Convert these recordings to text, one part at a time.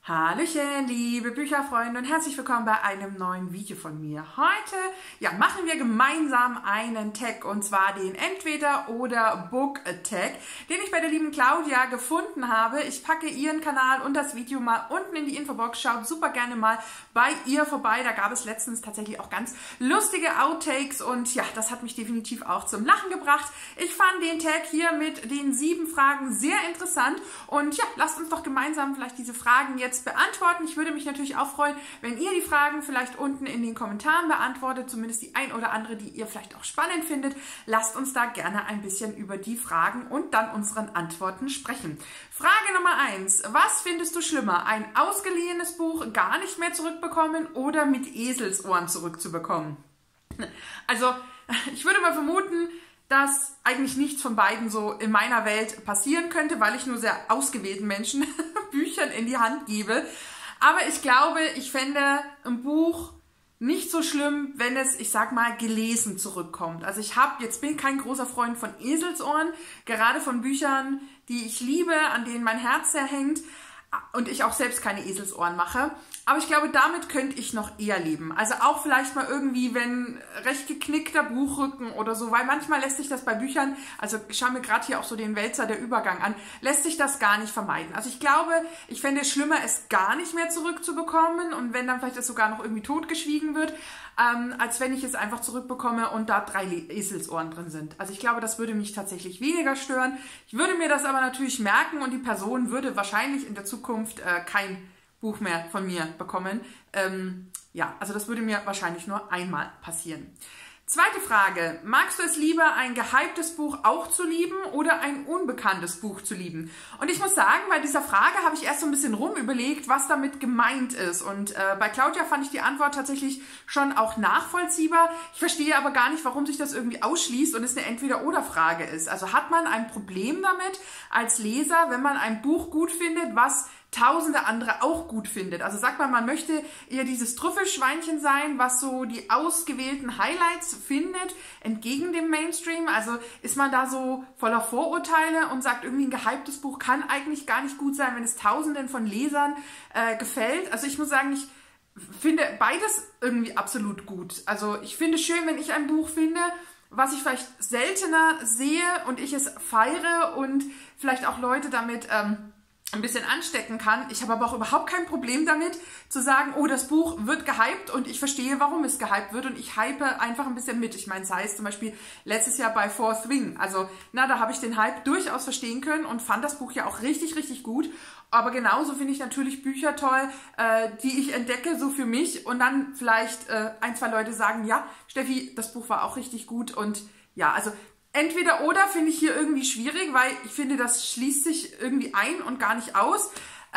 Hallöchen, liebe Bücherfreunde und herzlich willkommen bei einem neuen Video von mir. Heute machen wir gemeinsam einen Tag und zwar den Entweder-oder-Book-Tag, den ich bei der lieben Claudia gefunden habe. Ich packe ihren Kanal und das Video mal unten in die Infobox. Schaut super gerne mal bei ihr vorbei. Da gab es letztens tatsächlich auch ganz lustige Outtakes und ja, das hat mich definitiv auch zum Lachen gebracht. Ich fand den Tag hier mit den 7 Fragen sehr interessant und ja, lasst uns doch gemeinsam vielleicht diese Fragen jetzt beantworten. Ich würde mich natürlich auch freuen, wenn ihr die Fragen vielleicht unten in den Kommentaren beantwortet, zumindest die ein oder andere, die ihr vielleicht auch spannend findet. Lasst uns da gerne ein bisschen über die Fragen und dann unseren Antworten sprechen. Frage Nummer 1. Was findest du schlimmer? Ein ausgeliehenes Buch gar nicht mehr zurückbekommen oder mit Eselsohren zurückzubekommen? Also, ich würde mal vermuten, dass eigentlich nichts von beiden so in meiner Welt passieren könnte, weil ich nur sehr ausgewählten Menschen Büchern in die Hand gebe. Aber ich glaube, ich fände ein Buch nicht so schlimm, wenn es, ich sag mal, gelesen zurückkommt. Also bin kein großer Freund von Eselsohren, gerade von Büchern, die ich liebe, an denen mein Herz sehr hängt und ich auch selbst keine Eselsohren mache. Aber ich glaube, damit könnte ich noch eher leben. Also auch vielleicht mal irgendwie, wenn recht geknickter Buchrücken oder so, weil manchmal lässt sich das bei Büchern, also ich schaue mir gerade hier auch so den Wälzer der Übergang an, lässt sich das gar nicht vermeiden. Also ich glaube, ich fände es schlimmer, es gar nicht mehr zurückzubekommen und wenn dann vielleicht das sogar noch irgendwie totgeschwiegen wird, als wenn ich es einfach zurückbekomme und da 3 Eselsohren drin sind. Also ich glaube, das würde mich tatsächlich weniger stören. Ich würde mir das aber natürlich merken und die Person würde wahrscheinlich in der Zukunft kein Buch mehr von mir bekommen. Also das würde mir wahrscheinlich nur einmal passieren. Zweite Frage. Magst du es lieber, ein gehyptes Buch auch zu lieben oder ein unbekanntes Buch zu lieben? Und ich muss sagen, bei dieser Frage habe ich erst so ein bisschen rumüberlegt, was damit gemeint ist. Und bei Claudia fand ich die Antwort tatsächlich schon auch nachvollziehbar. Ich verstehe aber gar nicht, warum sich das irgendwie ausschließt und es eine Entweder-oder-Frage ist. Also hat man ein Problem damit als Leser, wenn man ein Buch gut findet, was tausende andere auch gut findet. Also sagt man möchte eher dieses Trüffelschweinchen sein, was so die ausgewählten Highlights findet, entgegen dem Mainstream. Also ist man da so voller Vorurteile und sagt, irgendwie ein gehyptes Buch kann eigentlich gar nicht gut sein, wenn es tausenden von Lesern gefällt. Also ich muss sagen, ich finde beides irgendwie absolut gut. Also ich finde es schön, wenn ich ein Buch finde, was ich vielleicht seltener sehe und ich es feiere und vielleicht auch Leute damit ein bisschen anstecken kann. Ich habe aber auch überhaupt kein Problem damit, zu sagen, oh, das Buch wird gehypt und ich verstehe, warum es gehypt wird und ich hype einfach ein bisschen mit. Ich meine, es heißt zum Beispiel letztes Jahr bei Fourth Wing. Also, da habe ich den Hype durchaus verstehen können und fand das Buch ja auch richtig, richtig gut. Aber genauso finde ich natürlich Bücher toll, die ich entdecke, so für mich und dann vielleicht 1, 2 Leute sagen, ja, Steffi, das Buch war auch richtig gut und ja, also entweder oder finde ich hier irgendwie schwierig, weil ich finde, das schließt sich irgendwie ein und gar nicht aus.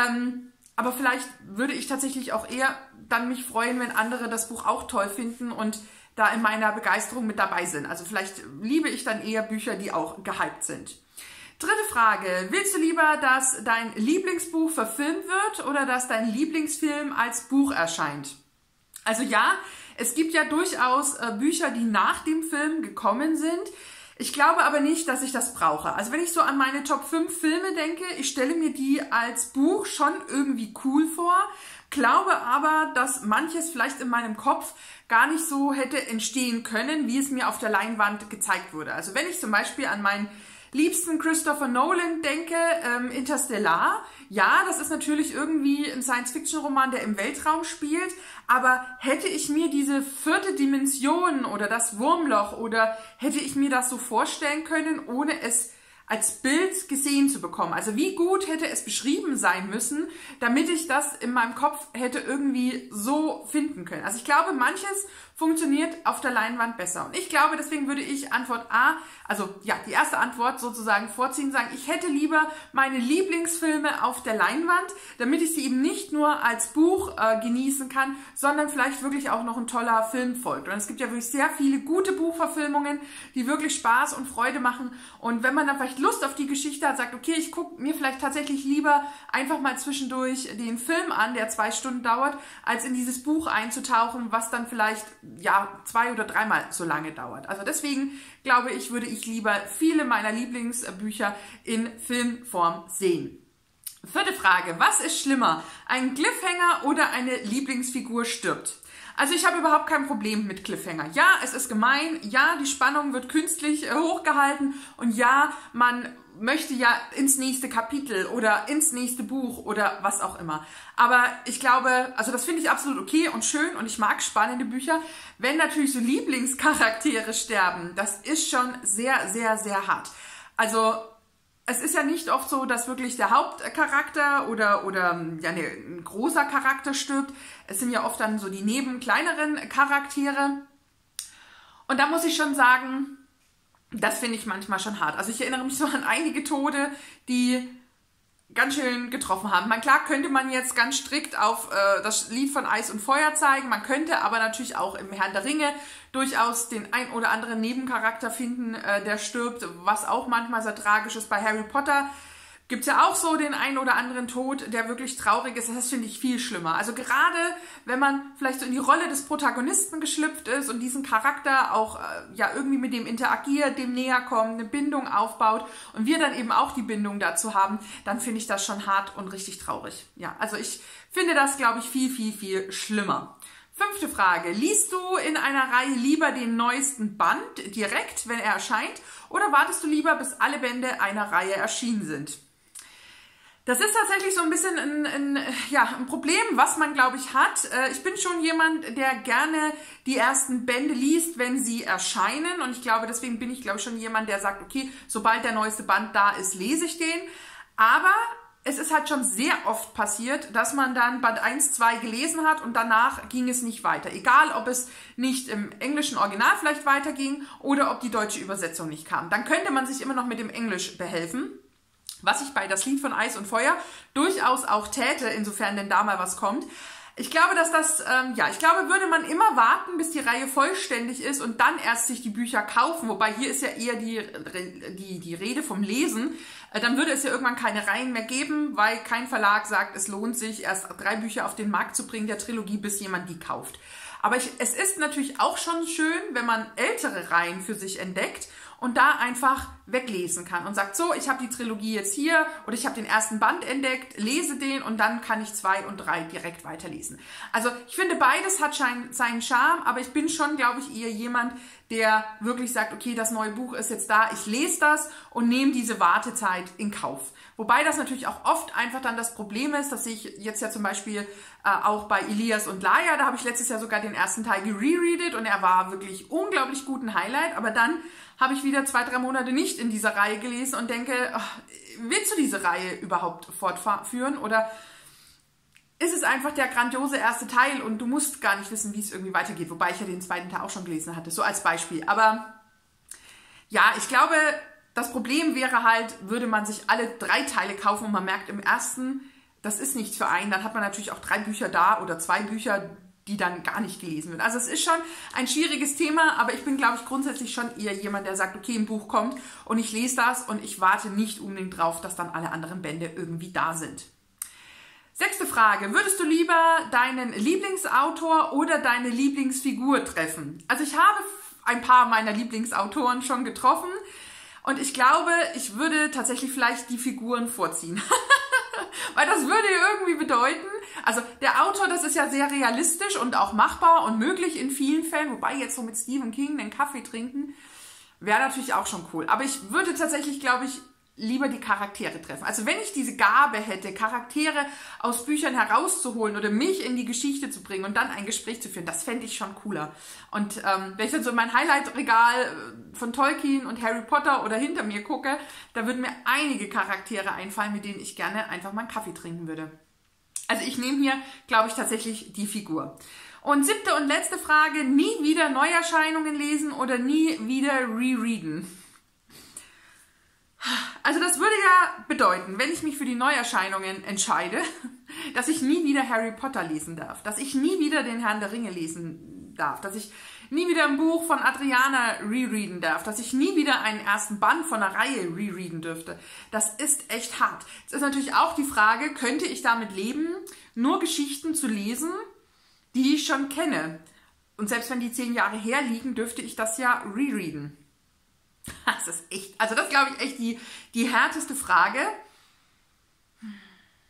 Aber vielleicht würde ich tatsächlich auch eher dann mich freuen, wenn andere das Buch auch toll finden und da in meiner Begeisterung mit dabei sind. Also vielleicht liebe ich dann eher Bücher, die auch gehypt sind. Dritte Frage. Willst du lieber, dass dein Lieblingsbuch verfilmt wird oder dass dein Lieblingsfilm als Buch erscheint? Also ja, es gibt ja durchaus Bücher, die nach dem Film gekommen sind. Ich glaube aber nicht, dass ich das brauche. Also wenn ich so an meine Top 5 Filme denke, ich stelle mir die als Buch schon irgendwie cool vor, glaube aber, dass manches vielleicht in meinem Kopf gar nicht so hätte entstehen können, wie es mir auf der Leinwand gezeigt wurde. Also wenn ich zum Beispiel an meinen liebsten Christopher Nolan denke, Interstellar, ja, das ist natürlich irgendwie ein Science-Fiction-Roman, der im Weltraum spielt, aber hätte ich mir diese 4. Dimension oder das Wurmloch oder hätte ich mir das so vorstellen können, ohne es als Bild gesehen zu bekommen? Also wie gut hätte es beschrieben sein müssen, damit ich das in meinem Kopf hätte irgendwie so finden können? Also ich glaube, manches funktioniert auf der Leinwand besser. Und ich glaube, deswegen würde ich Antwort A, also ja, die erste Antwort sozusagen vorziehen, sagen, ich hätte lieber meine Lieblingsfilme auf der Leinwand, damit ich sie eben nicht nur als Buch genießen kann, sondern vielleicht wirklich auch noch ein toller Film folgt. Und es gibt ja wirklich sehr viele gute Buchverfilmungen, die wirklich Spaß und Freude machen. Und wenn man dann vielleicht Lust auf die Geschichte hat, sagt, okay, ich gucke mir vielleicht tatsächlich lieber einfach mal zwischendurch den Film an, der 2 Stunden dauert, als in dieses Buch einzutauchen, was dann vielleicht 2 oder 3 Mal so lange dauert. Also deswegen glaube ich, würde ich lieber viele meiner Lieblingsbücher in Filmform sehen. 4. Frage, was ist schlimmer? Ein Cliffhanger oder eine Lieblingsfigur stirbt? Also ich habe überhaupt kein Problem mit Cliffhanger. Ja, es ist gemein, ja, die Spannung wird künstlich hochgehalten und ja, man möchte ja ins nächste Kapitel oder ins nächste Buch oder was auch immer. Aber ich glaube, also das finde ich absolut okay und schön und ich mag spannende Bücher. Wenn natürlich so Lieblingscharaktere sterben, das ist schon sehr, sehr, sehr hart. Also es ist ja nicht oft so, dass wirklich der Hauptcharakter oder ja, ein großer Charakter stirbt. Es sind ja oft dann so die kleineren Charaktere. Und da muss ich schon sagen, das finde ich manchmal schon hart. Also ich erinnere mich so an einige Tode, die ganz schön getroffen haben. Klar könnte man jetzt ganz strikt auf das Lied von Eis und Feuer zeigen, man könnte aber natürlich auch im Herrn der Ringe durchaus den ein oder anderen Nebencharakter finden, der stirbt, was auch manchmal sehr tragisch ist. Bei Harry Potter gibt es ja auch so den einen oder anderen Tod, der wirklich traurig ist. Das finde ich viel schlimmer. Also gerade, wenn man vielleicht so in die Rolle des Protagonisten geschlüpft ist und diesen Charakter auch ja irgendwie mit dem interagiert, dem näher kommt, eine Bindung aufbaut und wir dann eben auch die Bindung dazu haben, dann finde ich das schon hart und richtig traurig. Ja, also ich finde das, glaube ich, viel, viel, viel schlimmer. 5. Frage. Liest du in einer Reihe lieber den neuesten Band direkt, wenn er erscheint, oder wartest du lieber, bis alle Bände einer Reihe erschienen sind? Das ist tatsächlich so ein bisschen ein Problem, was man, glaube ich, hat. Ich bin schon jemand, der gerne die ersten Bände liest, wenn sie erscheinen. Und ich glaube, deswegen bin ich, glaube ich, schon jemand, der sagt, okay, sobald der neueste Band da ist, lese ich den. Aber es ist halt schon sehr oft passiert, dass man dann Band 1, 2 gelesen hat und danach ging es nicht weiter. Egal, ob es nicht im englischen Original vielleicht weiterging oder ob die deutsche Übersetzung nicht kam. Dann könnte man sich immer noch mit dem Englisch behelfen. Was ich bei Das Lied von Eis und Feuer durchaus auch täte, insofern denn da mal was kommt. Ich glaube, dass das, würde man immer warten, bis die Reihe vollständig ist und dann erst sich die Bücher kaufen. Wobei hier ist ja eher die Rede vom Lesen. Dann würde es ja irgendwann keine Reihen mehr geben, weil kein Verlag sagt, es lohnt sich, erst 3 Bücher auf den Markt zu bringen, der Trilogie, bis jemand die kauft. Aber es ist natürlich auch schon schön, wenn man ältere Reihen für sich entdeckt und da einfach weglesen kann und sagt, so, ich habe die Trilogie jetzt hier oder ich habe den ersten Band entdeckt, lese den und dann kann ich 2 und 3 direkt weiterlesen. Also ich finde, beides hat seinen Charme, aber ich bin schon, glaube ich, eher jemand, der wirklich sagt, okay, das neue Buch ist jetzt da, ich lese das und nehme diese Wartezeit in Kauf. Wobei das natürlich auch oft einfach dann das Problem ist, dass ich jetzt ja zum Beispiel auch bei Elias und Laia, da habe ich letztes Jahr sogar den ersten Teil gerereadet und er war wirklich unglaublich gut, ein Highlight, aber dann habe ich wieder 2, 3 Monate nicht in dieser Reihe gelesen und denke, willst du diese Reihe überhaupt fortführen oder ist es einfach der grandiose erste Teil und du musst gar nicht wissen, wie es irgendwie weitergeht, wobei ich ja den zweiten Teil auch schon gelesen hatte, so als Beispiel. Aber ja, ich glaube, das Problem wäre halt, würde man sich alle 3 Teile kaufen und man merkt im ersten, das ist nichts für einen, dann hat man natürlich auch 3 Bücher da oder 2 Bücher, die dann gar nicht gelesen werden. Also es ist schon ein schwieriges Thema, aber ich bin, glaube ich, grundsätzlich schon eher jemand, der sagt, okay, ein Buch kommt und ich lese das und ich warte nicht unbedingt drauf, dass dann alle anderen Bände irgendwie da sind. 6. Frage. Würdest du lieber deinen Lieblingsautor oder deine Lieblingsfigur treffen? Also ich habe ein paar meiner Lieblingsautoren schon getroffen und ich glaube, ich würde tatsächlich vielleicht die Figuren vorziehen. Weil das würde irgendwie bedeuten, also der Autor, das ist ja sehr realistisch und auch machbar und möglich in vielen Fällen, wobei jetzt so mit Stephen King einen Kaffee trinken, wäre natürlich auch schon cool. Aber ich würde tatsächlich, glaube ich, lieber die Charaktere treffen. Also wenn ich diese Gabe hätte, Charaktere aus Büchern herauszuholen oder mich in die Geschichte zu bringen und dann ein Gespräch zu führen, das fände ich schon cooler. Und wenn ich dann so in mein Highlight-Regal von Tolkien und Harry Potter oder hinter mir gucke, da würden mir einige Charaktere einfallen, mit denen ich gerne einfach mal einen Kaffee trinken würde. Also ich nehme hier, glaube ich, tatsächlich die Figur. Und 7. und letzte Frage, nie wieder Neuerscheinungen lesen oder nie wieder rereaden? Also das würde ja bedeuten, wenn ich mich für die Neuerscheinungen entscheide, dass ich nie wieder Harry Potter lesen darf, dass ich nie wieder den Herrn der Ringe lesen darf, dass ich nie wieder ein Buch von Adriana rereaden darf, dass ich nie wieder einen ersten Band von einer Reihe rereaden dürfte. Das ist echt hart. Es ist natürlich auch die Frage, könnte ich damit leben, nur Geschichten zu lesen, die ich schon kenne? Und selbst wenn die 10 Jahre her liegen, dürfte ich das ja rereaden. Das ist echt, also das glaube ich echt die härteste Frage.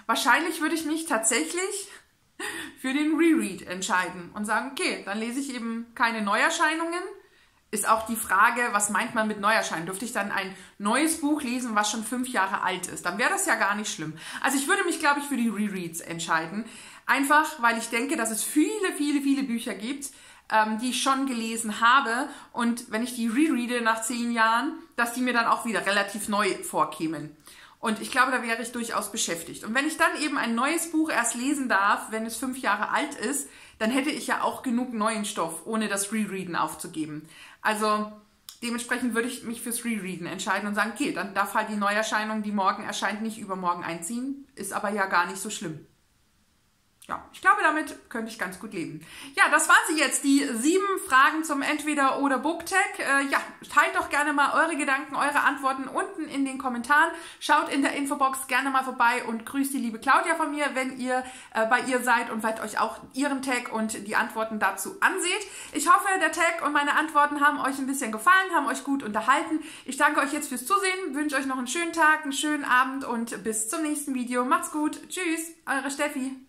wahrscheinlich würde ich mich tatsächlich für den Reread entscheiden und sagen, okay, dann lese ich eben keine Neuerscheinungen. Ist auch die Frage, was meint man mit Neuerscheinen? Dürfte ich dann ein neues Buch lesen, was schon 5 Jahre alt ist? Dann wäre das ja gar nicht schlimm. Also ich würde mich, glaube ich, für die Rereads entscheiden. Einfach, weil ich denke, dass es viele, viele, viele Bücher gibt, die ich schon gelesen habe. Und wenn ich die rereade nach 10 Jahren, dass die mir dann auch wieder relativ neu vorkämen. Und ich glaube, da wäre ich durchaus beschäftigt. Und wenn ich dann eben ein neues Buch erst lesen darf, wenn es 5 Jahre alt ist, dann hätte ich ja auch genug neuen Stoff, ohne das Rereaden aufzugeben. Also dementsprechend würde ich mich fürs Rereaden entscheiden und sagen, okay, dann darf halt die Neuerscheinung, die morgen erscheint, nicht übermorgen einziehen. Ist aber ja gar nicht so schlimm. Ja, ich glaube, damit könnte ich ganz gut leben. Ja, das waren sie jetzt, die 7 Fragen zum Entweder-oder-Booktag. Ja, teilt doch gerne mal eure Gedanken, eure Antworten unten in den Kommentaren. Schaut in der Infobox gerne mal vorbei und grüßt die liebe Claudia von mir, wenn ihr bei ihr seid und wollt euch auch ihren Tag und die Antworten dazu anseht. Ich hoffe, der Tag und meine Antworten haben euch ein bisschen gefallen, haben euch gut unterhalten. Ich danke euch jetzt fürs Zusehen, wünsche euch noch einen schönen Tag, einen schönen Abend und bis zum nächsten Video. Macht's gut. Tschüss, eure Steffi.